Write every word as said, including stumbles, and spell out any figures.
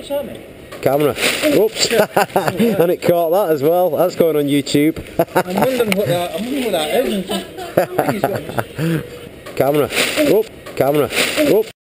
What's happening? Camera. Oops. And it caught that as well. That's going on YouTube. I'm wondering what that, I'm wondering what that is. Camera. Oop. Camera. Oop.